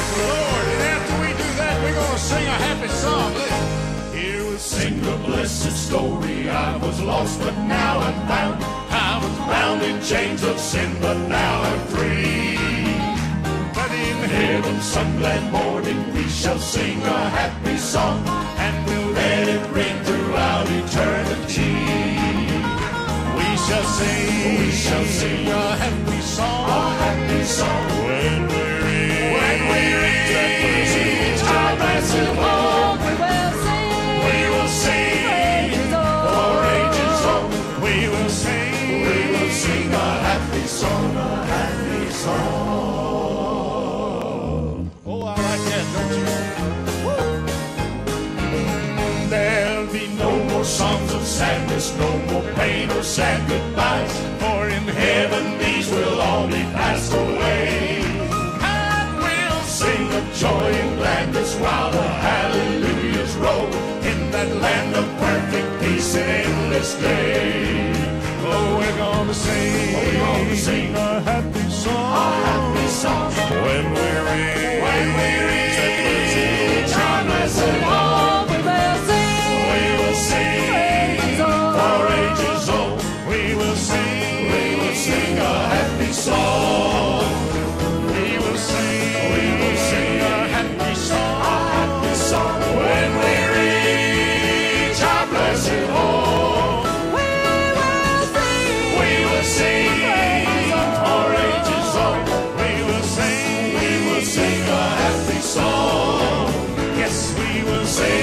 Praise the Lord. And after we do that, we're going to sing a happy song. Listen. Here we'll sing the blessed story. I was lost, but now I'm found. I was bound in chains of sin, but now I'm free. But in heaven, some glad morning, we shall sing a happy song, and we'll let it ring throughout eternity. We shall sing a happy song, when we reach our blessed home. We will sing for ages on. We will sing a happy song, Oh, I like that, don't you? There'll be no more songs of sadness, no more pain or sad goodbyes, for in heaven these will all be passed away. And we'll sing of joy and gladness while the hallelujahs roll in that land of perfect peace and endless day. Oh, we're gonna sing a happy song, when we reach our blessed home. We will sing for ages old. We will sing a happy song. We will sing a happy song, when we reach our blessed home. We will sing for ages old. We will sing a happy song. Yes, we will sing.